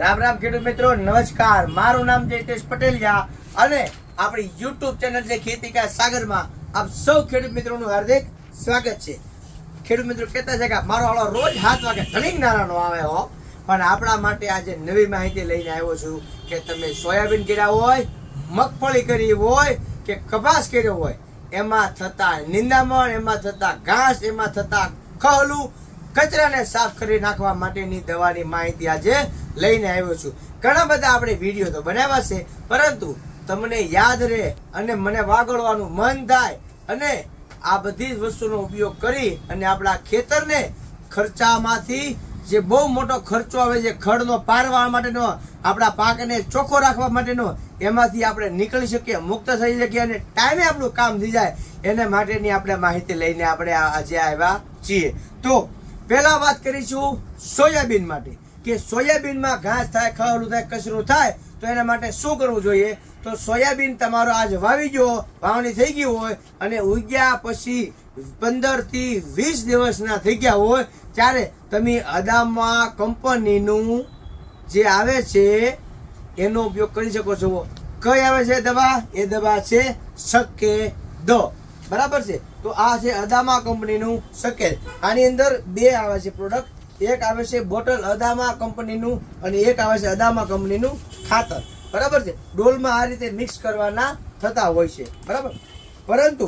રામ રામ ખેડૂત મિત્રો, નમસ્કાર। મારું નામ છે હિતેશ પટેલિયા અને આપણી YouTube ચેનલ છે ખેતી કા સાગરમાં આપ સૌ ખેડૂત મિત્રોનું હાર્દિક સ્વાગત છે। ખેડૂત મિત્રો કહેતા છે કે મારો હાલો રોજ 7 વાગે ઘણી નારાનો આવે હો, પણ આપણા માટે આજે નવી માહિતી લઈને આવ્યો છું કે તમે સોયાબીન કર્યા હોય, મગફળી કરી હોય કે કપાસ કર્યો હોય, એમાં થતા નિંદામણ, એમાં થતા ઘાસ, એમાં થતા ખહલું કચરાને સાફ કરી નાખવા માટેની દવાની માહિતી આજે લઈને આવ્યો છું। ઘણા બધા આપણે વિડીયો તો બનાવ્યા છે, પરંતુ તમને યાદ રહે અને મને વાગડવાનું મન થાય અને આ બધી વસ્તુનો ઉપયોગ કરી અને આપણા ખેતરને ખર્ચામાંથી જે બહુ મોટો ખર્ચો આવે છે ખડનો પારવા માટેનો, આપણા પાકને ચોખ્ખો રાખવા માટેનો, એમાંથી આપણે નીકળી શકીએ, મુક્ત થઈ શકીએ અને ટાઈમે આપણું કામ થઈ જાય, એને માટેની આપણે માહિતી લઈને આપણે આજે આવ્યા છીએ। તો પહેલા વાત કરીશું સોયાબીન માટે કે સોયાબીનમાં ઘાસ થાય, ખહલું થાય, કચરું થાય તો એના માટે શું કરવું જોઈએ। તો સોયાબીન તમારો આજ વાવી ગયો, વાવણી થઈ ગઈ હોય અને ઉગ્યા પછી 15 થી 20 દિવસના થઈ ગયા હોય ત્યારે તમે અદામા કંપનીનું જે આવે છે એનો ઉપયોગ કરી શકો છો। કઈ આવે છે દવા? એ દવા છે સકેદ, બરાબર છે। તો આ છે અદામા કંપનીનું સકેદ। આની અંદર બે આવે છે પ્રોડક્ટ, એક આવે છે બોટલ અદામા કંપનીનું અને એક આવે છે અદામા કંપનીનું ખાતર, બરાબર છે। ડોલમાં આ રીતે મિક્સ કરવાના થતા હોય છે, બરાબર। પરંતુ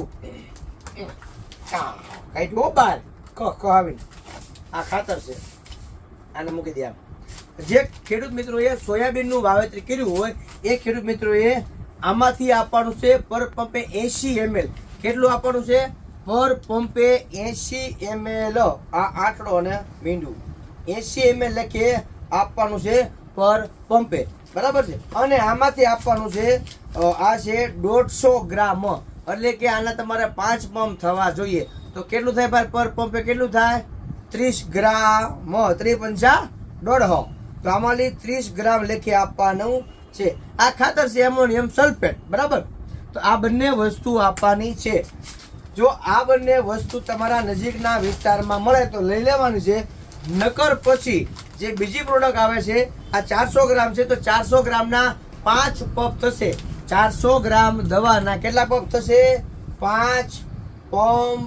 કઈ બહાર આવીને આ ખાતર છે, આને મૂકી દે। જે ખેડૂત મિત્રોએ સોયાબીનનું વાવેતર કર્યું હોય એ ખેડૂત મિત્રોએ આમાંથી આપવાનું છે પર પંપે 80 ml। કેટલું આપવાનું છે? પર પંપે 80 ml। આ આટલો અને મીંડું 80 ml લખીએ આપવાનું છે પર પંપે, બરાબર છે। અને આમાંથી આપવાનું છે આ છે 150 ગ્રામ, એટલે કે આના તમારે 5 પંપ થવા જોઈએ। તો કેટલું થાય ભાઈ પર પંપે? કેટલું થાય? 30 ગ્રામ, 3 પંચા 1.5। તો આમાંથી 30 ગ્રામ લેખે આપવાનું છે। આ ખાતર છે એમોનિયમ સલ્ફેટ, બરાબર। તો આ બંને વસ્તુ આપવાની છે। જો આ બંને વસ્તુ તમારા નજીકના વિસ્તારમાં મળે તો લઈ લેવાની છે, નકર પછી જે બીજી પ્રોડક્ટ આવે છે આ 400 ગ્રામ છે, તો 400 ગ્રામના 5 પંપ થશે। 400 ગ્રામ દવાના કેટલા પંપ થશે? 5 પંપ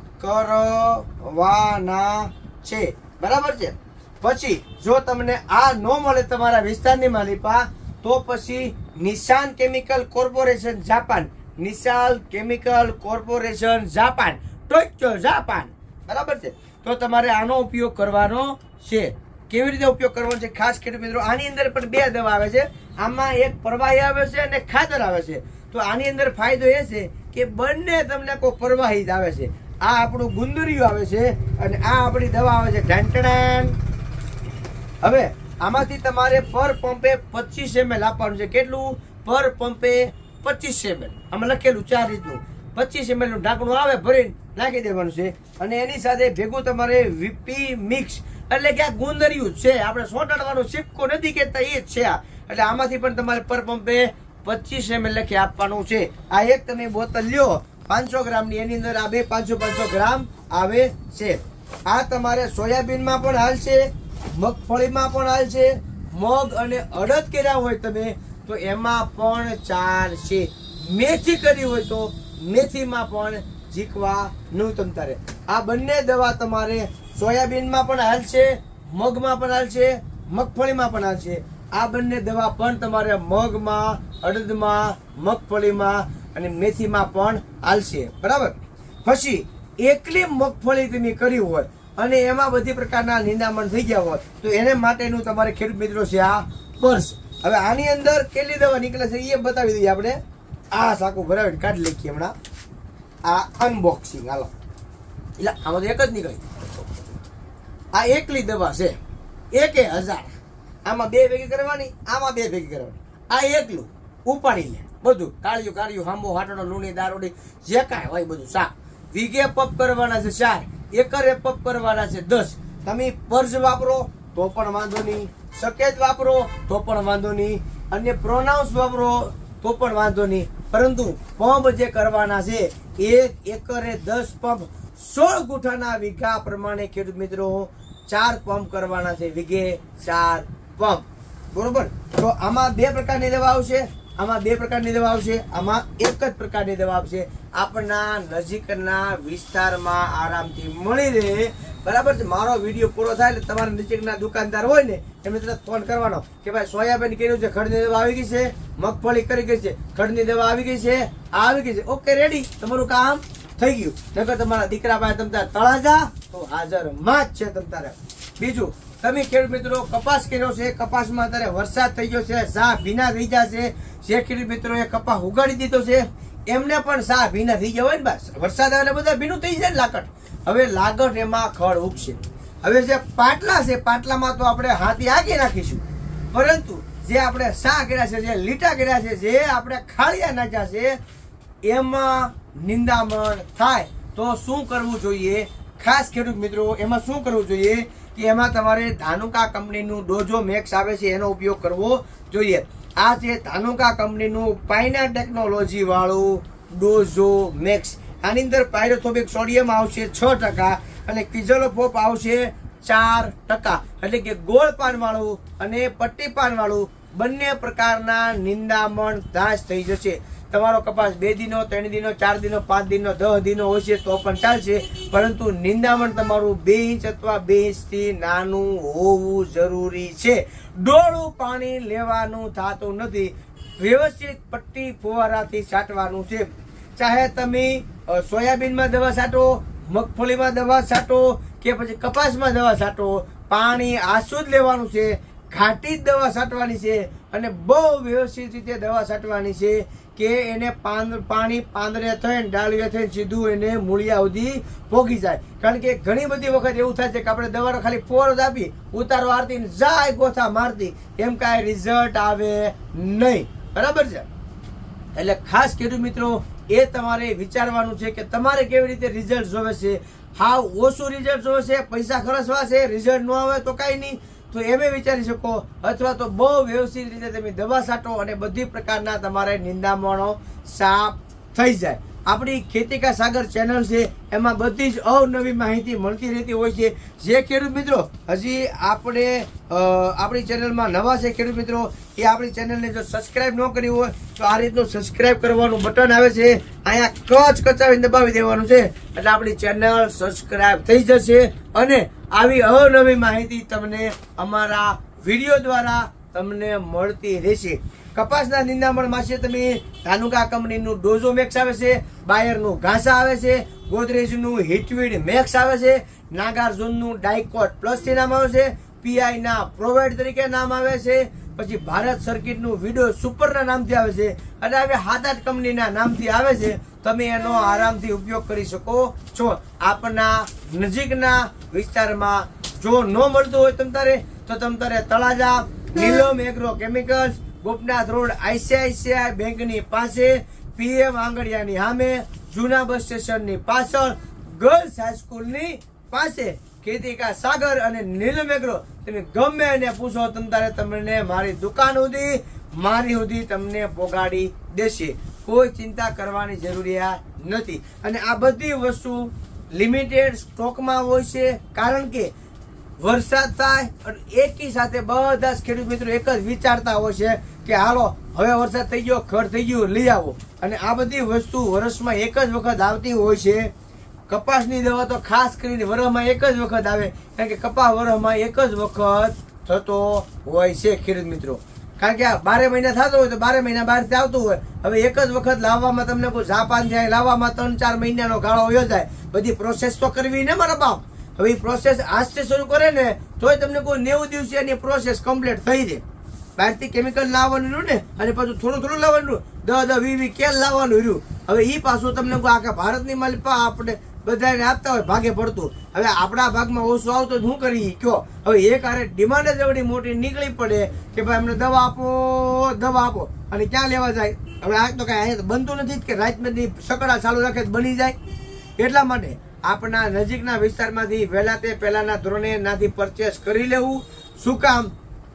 કરવાના છે, બરાબર છે। પછી જો તમને આ ન મળે તમારા વિસ્તારની માલિપા, તો પછી Nissan chemical corporation Japan, Nissan chemical corporation Japan, Tokyo Japan, બરાબર છે। તો તમારે આનો ઉપયોગ કરવાનો છે। કેવી રીતે ઉપયોગ કરવાનો છે ખાસ ખેડૂત મિત્રો? આની અંદર પણ બે દવા આવે છે, આમાં એક પ્રવાહી આવે છે અને ખાતર આવે છે। તો આની અંદર ફાયદો એ છે કે બંને તમને કોઈ પ્રવાહી જ આવે છે। આ આપણું ગુંદરિયું આવે છે અને આ આપણી દવા આવે છે ઢાંટણાન। હવે આમાંથી તમારે પર પંપે 25 ml આપવાનું છે। કેટલું? પર પંપે 25 ml। આમાં લખેલું 4 રીતનું 25 ml નું ઢાંકણું આવે, ભરીને નાખી દેવાનું છે। અને એની સાથે ભેગું તમારે વીપી મિક્સ, એટલે કે આ ગુંદરિયું છે, આપણે સોટાડવાનું સિપકો નથી કહેતા, એ જ છે આ। એટલે આમાંથી પણ તમારે પર પંપે 25 ml લખી આપવાનું છે। આ એક તમે બોતલ લ્યો 500 ગ્રામની, એની અંદર આ બે 500 ગ્રામ આવે છે। આ તમારે સોયાબીનમાં પણ હાલશે, મગફળીમાં પણ હાલશે, મગ અને અડદ કર્યા હોય તમે તો એમાં પણ ચાલશે, મેથી કરી હોય તો મેથીમાં પણ ઝીકવાનું તમ તારે। આ બંને દવા તમારે સોયાબીનમાં પણ હાલશે, મગમાં પણ હાલશે, મગફળીમાં પણ હાલશે। આ બંને દવા પણ તમારે મગમાં, અડદમાં, મગફળીમાં અને મેથીમાં પણ હાલશે, બરાબર। પછી એકલી મગફળી તમે કરી હોય અને એમાં બધી પ્રકારના નિંદામણ થઈ ગયા હોય તો એને માટેનું તમારે ખેડૂત મિત્રો છે આ પર્સ। હવે આની અંદર કેટલી દવા નીકળે છે એ બતાવી દઈએ આપણે। આ સાકું ભરાવીને કાઢી લખીએ હમણાં, આ અનબોક્સિંગ, હાલો। એટલે આમાં તો એક જ નીકળી, આ એકલી દવા છે, 1000। આમાં 2 ભેગી કરવાની, આમાં 2 ભેગી કરવાની, આ એકલું ઉપાડી લે બધું, કાળિયું કાળિયું, હાંબો, હાટણો, લૂણી, દારૂડી, જે કાંઈ હોય બધું સા। વીઘે પંપ કરવાના છે 4, એકરે પંપ કરવાના છે 10। તમે પર્સ વાપરો તો પણ વાંધો નહીં, સકેત વાપરો તો પણ વાંધો નહીં, અને પ્રોનાઉન્સ વાપરો તો પણ વાંધો નહીં, પરંતુ પંપ જે કરવાના છે 1 એકરે 10 પંપ, 16 ગુઠાના વીઘા પ્રમાણે ખેડૂત મિત્રો 4 પંપ કરવાના છે, વીઘે 4 પંપ। બરોબર. તો આમાં 2 પ્રકારની દવા આવશે, આમાં 2 પ્રકારની દવા આવશે, આમાં એક જ પ્રકારની દવા આવશે. આપના નજીકના વિસ્તારમાં આરામથી મળી રહે. બરાબર છે. મારો વિડીયો પૂરો થાય એટલે તમારા નજીકના દુકાનદાર હોય ને એમને તરત ફોન કરવાનો કે ભાઈ સોયાબીન કર્યું છે, ખડની દવા આવી ગઈ છે, મગફળી કરી ગઈ છે, ખડની દવા આવી ગઈ છે, આ આવી ગઈ છે, ઓકે રેડી, તમારું કામ થઈ ગયું. નકર તમારા દીકરા પાસે તમતારે તળાજા તો હાજરમાં જ છે તમતારે. બીજું, તમે ખેડૂત મિત્રો કપાસ કર્યો છે, કપાસમાં અત્યારે વરસાદ થઈ ગયો છે, સા ભીના થઈ જશે. જે ખેડૂત મિત્રો એ કપાસ ઉગાડી દીધો છે એમને પણ સા ભીના થઈ ગયા હોય ને, બસ વરસાદ આવે બધા ભીનું થઈ જાય ને લાકડ. હવે લાગડ એમાં ખડ ઉગશે. હવે જે પાટલા છે, પાટલામાં તો આપણે હાથી આગી નાખીશું, પરંતુ જે આપણે સા કર્યા છે, જે લીટા કર્યા છે, જે આપણે ખાળિયા નાખ્યા છે, એમાં નિંદામણ થાય તો શું કરવું જોઈએ? ખાસ ખેડૂત મિત્રો એમાં શું કરવું જોઈએ કે એમાં તમારે ધાનુકા કંપનીનું ડોજો મેક્સ આવે છે એનો ઉપયોગ કરવો જોઈએ. આ છે ધાનુકા કંપનીનું પાઇના ટેકનોલોજી વાળું ડોઝો મેક્સ. આની અંદર પાયરોથોબિક સોડિયમ આવશે 6% અને કિઝલોફોપ આવશે 4%. એટલે કે ગોળ પાન વાળું અને પટ્ટી પાન વાળું બંને પ્રકારના નિંદામણ નાશ થઈ જશે. તમારો કપાસ 2 દિનો, 3 દિનો, 4 દિનો, 5 દિનો, 10 દિનો હોય છે તો પણ ચાલશે, પરંતુ નિંદામણ તમારું 2 ઇંચ અથવા 2 ઇંચથી નાનું હોવું જરૂરી છે. ડોળું પાણી લેવાનું થતું નથી. વ્યવસ્થિત પટ્ટી ફુવારાથી છાંટવાનું છે. ચાહે તમે સોયાબીનમાં દવા છાંટો, મગફળીમાં દવા છાંટો કે પછી કપાસમાં દવા છાંટો, પાણી આસુદ લેવાનું છે, ઘાટી જ દવા છાંટવાની છે અને બહુ વ્યવસ્થિત રીતે દવા છાંટવાની છે કે એને પાણી પાંદરે થઈને ડાળીએ થઈને સીધું એને મૂળિયા સુધી પોગી જાય. કારણ કે ઘણી બધી વખત એવું થાય છે કે આપણે દવાનો ખાલી પોર જ આપી, ઉતારો આરતી જાય ગોથા મારતી, એમ કાંઈ રિઝલ્ટ આવે નહીં. બરાબર છે. એટલે ખાસ ખેડૂત મિત્રો એ તમારે વિચારવાનું છે કે તમારે કેવી રીતે રિઝલ્ટ જોવે છે. હાવ ઓછું રિઝલ્ટ જોવે છે, પૈસા ખર્ચવા છે, રિઝલ્ટ ન આવે તો કાંઈ નહીં, તો એમ વિચારી શકો, અથવા તો બહુ વ્યવસ્થિત રીતે તમે દવા છાંટો અને બધી પ્રકારના તમારે નિંદામણો સાફ થઈ જાય. આપણી ખેતી કા સાગર ચેનલ છે, એમાં બધી જ અવનવી માહિતી મળતી રહેતી હોય છે. જે ખેડૂત મિત્રો હજી આપણે આપણી ચેનલમાં નવા છે ખેડૂત મિત્રો, એ આપણી ચેનલને જો સબસ્ક્રાઇબ ન કરી હોય તો આ રીતનું સબસ્ક્રાઇબ કરવાનું બટન આવે છે, અહીંયા કચાવીને દબાવી દેવાનું છે એટલે આપણી ચેનલ સબસ્ક્રાઇબ થઈ જશે અને આવી અવનવી માહિતી તમને અમારા વિડીયો દ્વારા તમને મળતી રહેશે. કપાસના નિંદામણમાં છે તમે ધાનુકા કંપનીનું ડોઝો મેક્સ આવે છે, બાયરનું ઘાસા આવે છે, ગોદરેજનું હિટવીડ મેક્સ આવે છે, નાગાર્જુનનું ડાયકોટ પ્લસ થી નામ આવે છે, પીઆઈ ના પ્રોવાઇડ તરીકે નામ આવે છે, પછી ભારત સર્કિટનું વિડો સુપરના નામથી આવે છે અને હવે 7-8 કંપનીના નામથી આવે છે. તમે એનો આરામથી ઉપયોગ કરી શકો છો. આપના નજીકના વિસ્તારમાં જો ન મળતું હોય તો તમતારે Talaja Neelam agro chemicals, Gopnath road ICICI બેંકની પાસે, PM આંગડિયાની સામે, જૂના બસ સ્ટેશનની પાછળ, ગર્લ્સ હાઈસ્કૂલની પાસે ખેતી કા સાગર અને નીલમ એગ્રો તમે ગમે એને પૂછો તમને મારી દુકાન સુધી તમને પોગાડી દેશે. કોઈ ચિંતા કરવાની જરૂરિયાત નથી. અને આ બધી વસ્તુ લિમિટેડ સ્ટોકમાં હોય છે, કારણ કે વરસાદ થાય અને એકી સાથે બધા ખેડૂત મિત્રો એક જ વિચારતા હોય છે કે હાલો હવે વરસાદ થઈ ગયો, ખડ થઈ ગયું, લઈ આવો. અને આ બધી વસ્તુ વર્ષમાં એક જ વખત આવતી હોય છે. કપાસની દવા તો ખાસ કરીને વરસમાં એક જ વખત આવે, કારણ કે કપાસ વરસમાં એક જ વખત થતો હોય છે ખેડૂત મિત્રો. કારણ કે આ 12 મહિના થતો હોય તો 12 મહિના બહારથી આવતું હોય. હવે એક જ વખત લાવવામાં તમને કોઈ જાપાન જાય લાવવામાં 3-4 મહિનાનો ગાળો વયો જાય. બધી પ્રોસેસ તો કરવી ને મારા બાપ. હવે એ પ્રોસેસ આજથી શરૂ કરે ને તોય તમને કોઈ 90 દિવસે એની પ્રોસેસ કમ્પ્લીટ થઈ જાય. બહારથી કેમિકલ લાવવાનું રહ્યું ને અને પાછું થોડું લાવવાનું, 10-20 કેલ લાવવાનું રહ્યું. હવે એ પાછું તમને આખા ભારતની માલિપા આપણે બધાને આપતા હોય ભાગે પડતું. હવે આપણા ભાગમાં ઓછું આવતું શું કરી કયો? હવે એક હારે ડિમાન્ડ જ એવડી મોટી નીકળી પડે કે ભાઈ અમને દવા આપો અને ક્યાં લેવા જાય? હવે આ તો કઈ અહીંયા બનતું નથી કે રાતની સકડા ચાલુ રાખે બની જાય. એટલા માટે આપણા નજીકના વિસ્તારમાંથી વહેલા તે પહેલાના ધોરણે નાથી પરચેસ કરી લેવું. શું કામ?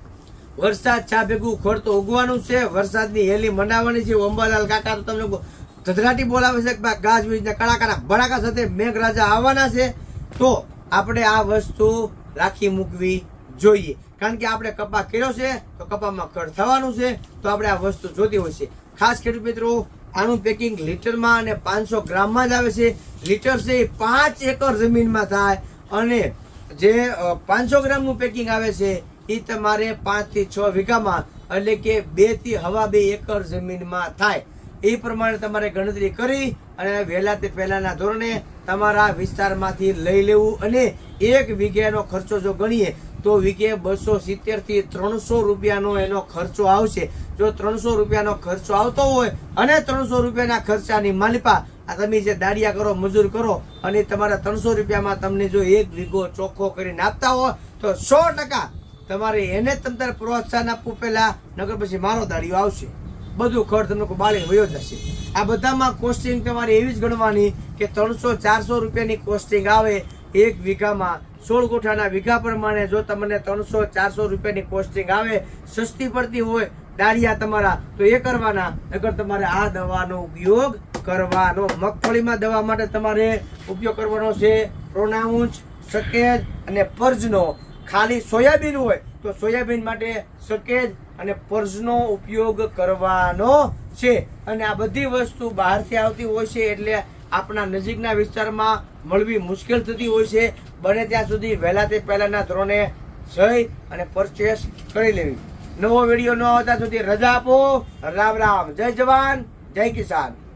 વરસાદ ચા ભેગું ખોડ તો ઉગવાનું છે, વરસાદની હેલી મનાવવાની છે. અંબાલાલ કાકા તો તમને ધધરાટી બોલાવે છે કે ગાજવીજના કડાકા ભડાકા સાથે મેઘરાજા આવવાના છે. તો આપણે આ વસ્તુ રાખી મૂકવી જોઈએ. કારણ કે આપણે કપા કર્યો છે તો કપામાં ખડ થવાનું છે, તો આપણે આ વસ્તુ જોતી હોય છે. ખાસ ખેડૂત મિત્રો, આનું પેકિંગ લીટરમાં અને 500 ગ્રામમાં જ આવે છે. લીટર છે એ 5 એકર જમીનમાં થાય, અને જે 500 ગ્રામનું પેકિંગ આવે છે એ તમારે 5 થી 6 વીઘામાં, એટલે કે 2 થી 2.5 એકર જમીનમાં થાય. એ પ્રમાણે તમારે ગણતરી કરી અને વહેલા તે પહેલાના ધોરણે તમારા વિસ્તારમાંથી લઈ લેવું. અને 1 વીઘાનો ખર્ચો જો ગણીએ તો વીઘે 270 થી 300 રૂપિયાનો એનો ખર્ચો આવશે. જો 300 રૂપિયાનો ખર્ચો આવતો હોય અને 300 રૂપિયાના ખર્ચાની માલિપા આ તમે જે દાડિયા કરો, મજૂર કરો, અને તમારા 300 રૂપિયામાં તમને જો 1 વીઘો ચોખ્ખો કરીને આપતા હોય તો 100% તમારે એને તમને પ્રોત્સાહન આપવું પહેલા, નગર પછી મારો દાડિયો આવશે, બધું ખર્ચ તમને બાળી વયો જશે. આ બધામાં કોસ્ટિંગ તમારે એવી જ ગણવાની કે 300-400 રૂપિયાની કોસ્ટિંગ આવે 1 વીઘામાં. 16 ગુંઠાના વીઘા પ્રમાણે જો તમને 300-400 રૂપિયાની કોસ્ટિંગ આવે, સસ્તી પડતી હોય દાળિયા તમારા, તો એ કરવાના. નકર તમારે આ દવાનો ઉપયોગ કરવાનો. મગફળીમાં દવા માટે તમારે ઉપયોગ કરવાનો છે પ્રોનાઉન્સ, સકેજ અને પર્જનો. ખાલી સોયાબીન હોય તો સોયાબીન માટે સકેજ અને પર્જનો ઉપયોગ કરવાનો છે. અને આ બધી વસ્તુ બહારથી આવતી હોય છે, એટલે આપણા નજીકના વિસ્તારમાં મળવી મુશ્કેલ થતી હોય છે. બને ત્યાં સુધી વહેલા તે પહેલાના ધોરણે જઈ અને પરચેસ કરી લેવી. નવો વિડીયો ન આવતા સુધી રજા આપો. રામ રામ. જય જવાન, જય કિસાન.